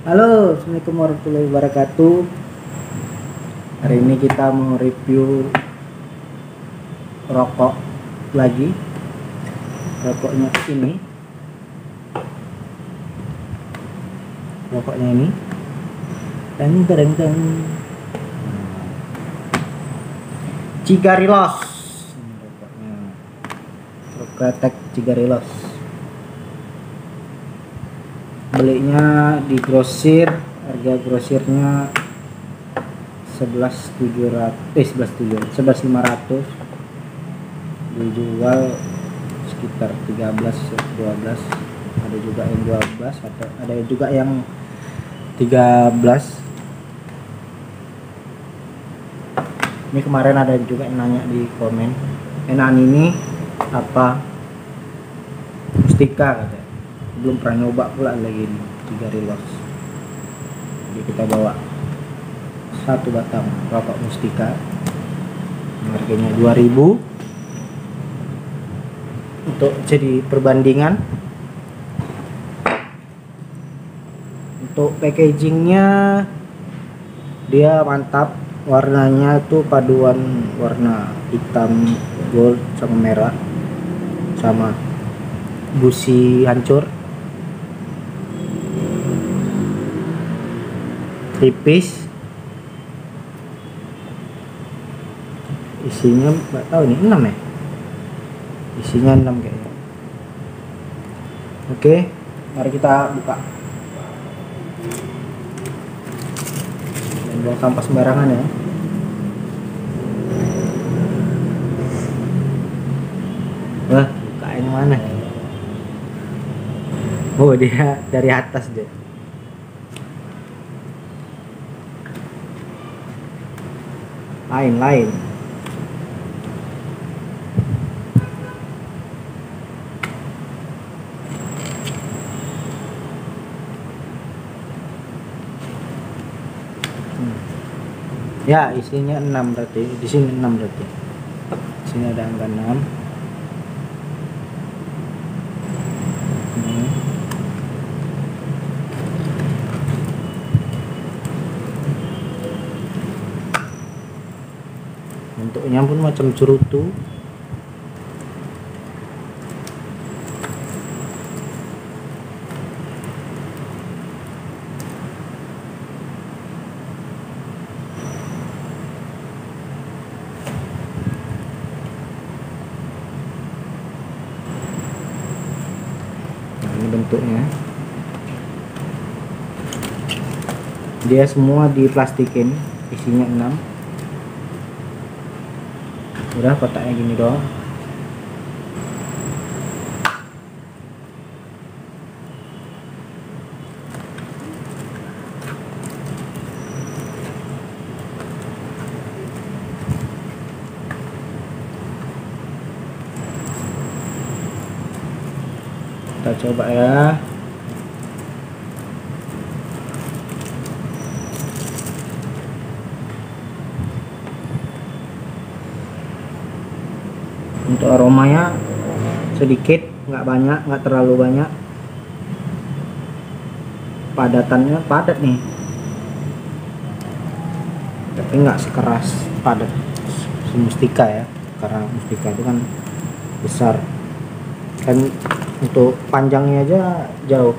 Halo, Assalamualaikum warahmatullahi wabarakatuh. Hari ini kita mau review rokok lagi. Rokoknya ini. Rokoknya ini. Teng. Cigarillos. Rokoknya. Rokretek Cigarillos. Belinya di grosir, harga grosirnya 11.500, dijual sekitar 13-12, ada juga yang 12 atau ada juga yang 13. Ini kemarin ada juga yang nanya di komen, enakan ini apa mustika katanya. Belum pernah nyoba pula lagi ini Cigarillos. Jadi kita bawa satu batang rokok mustika, harganya 2000. Untuk jadi perbandingan, untuk packagingnya dia mantap, warnanya tuh paduan warna hitam, gold sama merah, sama busi hancur, tipis. Isinya nggak tahu nih, 6 ya, isinya 6 kayaknya. Oke, mari kita buka. Jangan buang sampah sembarangan ya. Wah, buka yang mana? Oh, dia dari atas deh. Lain. Ya, isinya 6 berarti. Di sini 6 berarti. Di sini ada angka 6. Bentuknya pun macam cerutu. Nah, ini bentuknya. Dia semua diplastikin, isinya 6. Udah kotaknya gini doang. Kita coba ya. Untuk aromanya sedikit, nggak banyak, nggak terlalu banyak. Padatannya padat nih, tapi nggak sekeras padat si mustika ya, karena mustika itu kan besar kan. Untuk panjangnya aja jauh.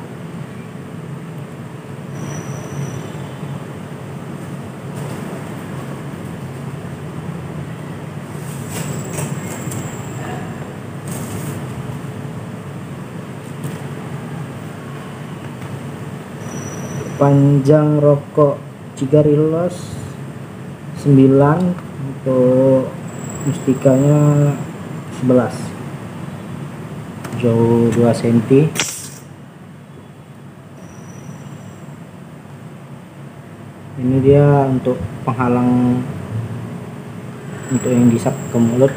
Panjang rokok Cigarillos 9, untuk mustikanya 11, jauh 2 cm. Ini dia untuk penghalang, untuk yang disap ke mulut.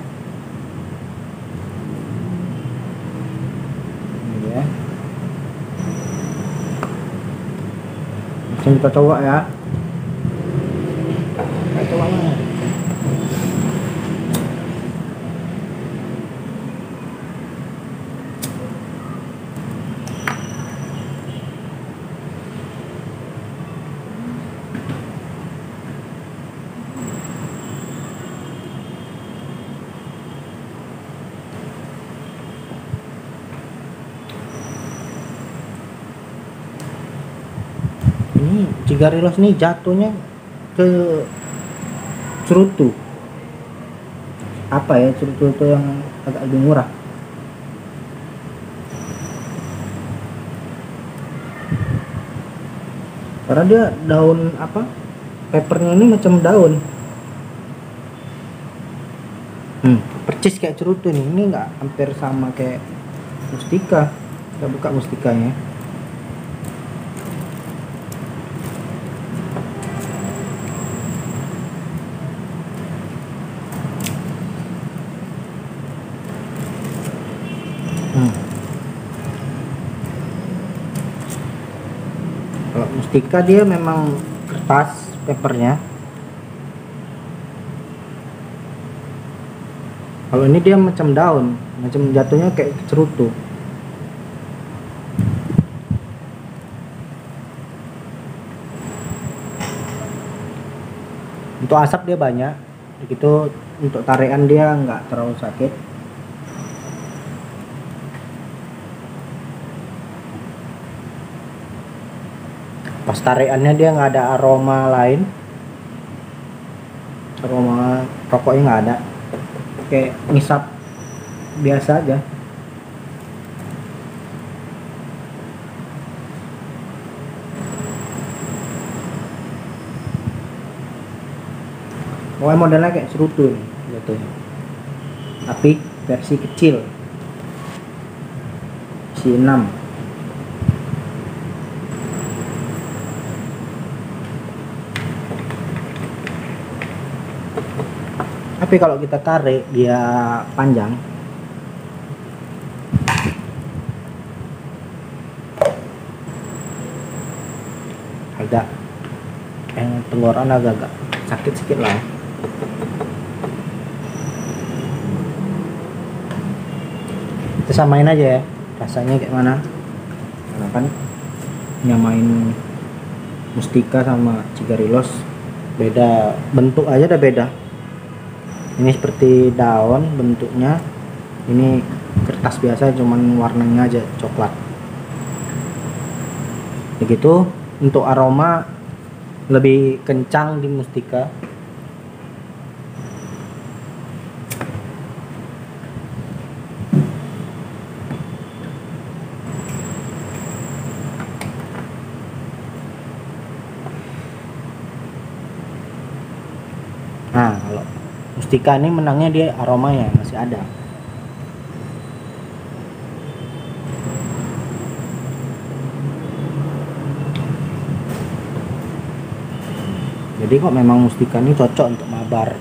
Ini ya. Langsung kita coba ya. Kita coba mana? Cigarillos nih jatuhnya ke cerutu. Apa ya, cerutu itu yang agak lebih murah. Karena dia daun apa, papernya ini macam daun. Percis kayak cerutu nih. Ini nggak hampir sama kayak mustika. Kita buka mustikanya. Kalau mustika dia memang kertas papernya. Kalau ini dia macam daun, macam jatuhnya kayak cerutu. Untuk asap dia banyak, begitu untuk tarikan dia nggak terlalu sakit. Pas tarikannya dia nggak ada aroma lain, aroma rokoknya nggak ada, kayak ngisap biasa aja. Pokoknya modelnya kayak cerutu nih jatuhnya, tapi versi kecil, isi 6. Tapi kalau kita tarik dia panjang, agak tenggorokan agak sakit sedikit lah. Kita samain aja ya rasanya kayak mana, karena kan nyamain mustika sama cigarillos beda, bentuk aja udah beda. Ini seperti daun bentuknya, ini kertas biasa cuman warnanya aja coklat. Begitu untuk aroma lebih kencang di mustika. Nah, kalau mustika ini menangnya dia aromanya masih ada. Jadi kok memang mustika ini cocok untuk mabar.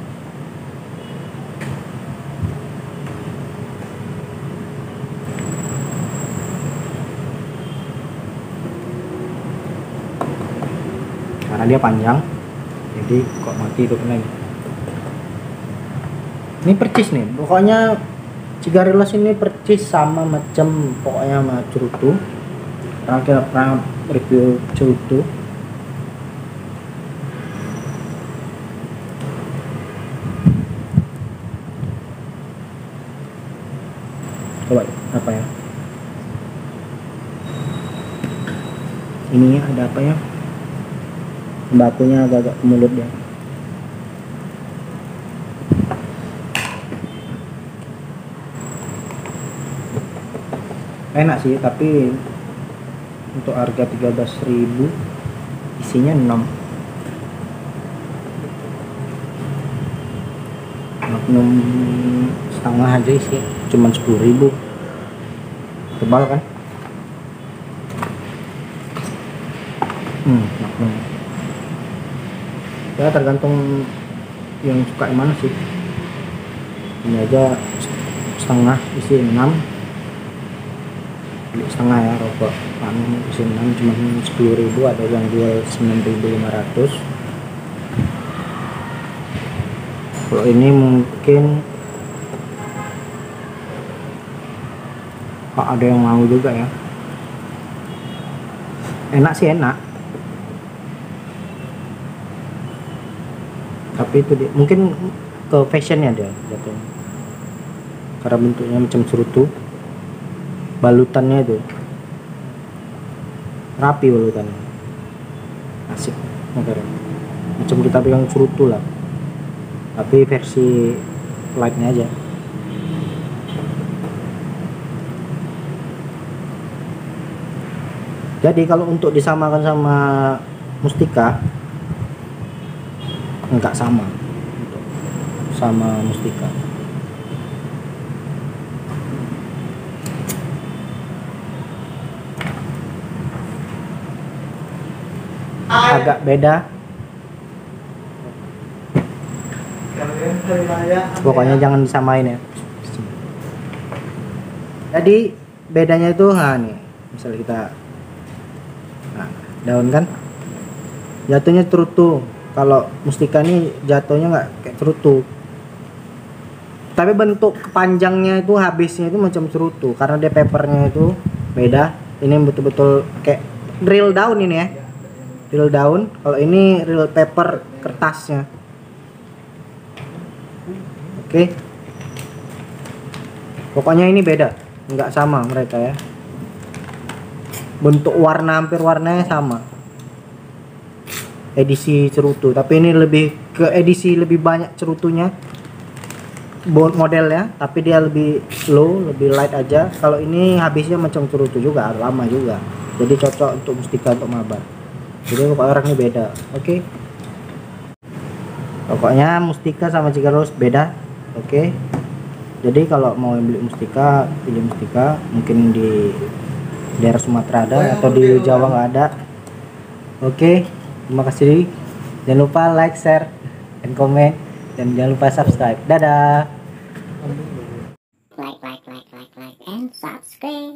Karena dia panjang, jadi kok mati hidup lagi. Ini percis nih, pokoknya cigarillos ini percis sama macam pokoknya sama cerutu. Karena kita pernah review cerutu. Coba apa ya? Ini ada apa ya? Bakunya agak-agak ke mulut dia. Enak sih, tapi untuk harga 13.000 isinya 6. Magnum setengah aja sih, cuman 10.000. Tebal kan? Magnum. Ya tergantung yang suka yang mana sih. Ini aja setengah isi 6. Beli setengah ya, rokok Magnum isi 6 cuma 10.000, ada yang jual 9.500. Kalau ini mungkin ada yang mau juga ya. Enak sih, enak, tapi itu dia, mungkin ke fashionnya dia jatuhnya, karena bentuknya macam cerutu, balutannya itu rapi balutannya. asik makanya macam kita pegang cerutu lah, tapi versi lightnya aja. Jadi kalau untuk disamakan sama mustika enggak sama mustika. Agak beda. Pokoknya jangan disamain ya. Jadi bedanya itu nih, misalnya kita daun kan jatuhnya cerutu, kalau mustika nih jatuhnya nggak kayak cerutu, tapi bentuk kepanjangnya itu habisnya itu macam cerutu karena dia papernya itu beda. Ini betul-betul kayak real daun ini ya, real daun. Kalau ini real paper kertasnya. Oke. Pokoknya ini beda, nggak sama mereka ya. Bentuk warna hampir warnanya sama. Edisi cerutu, tapi ini lebih ke edisi lebih banyak cerutunya. Modelnya, tapi dia lebih low, lebih light aja. Kalau ini habisnya macam cerutu juga, lama juga. Jadi cocok untuk mustika untuk mabar. Jadi pokoknya orang ini beda. Oke. Pokoknya mustika sama cigarillos beda. Oke. Jadi kalau mau beli mustika, pilih mustika. Mungkin di daerah Sumatera ada atau di Jawa nggak ada. Oke. Terima kasih. Jangan lupa like, share, dan komen, dan jangan lupa subscribe. Dadah. Like and subscribe.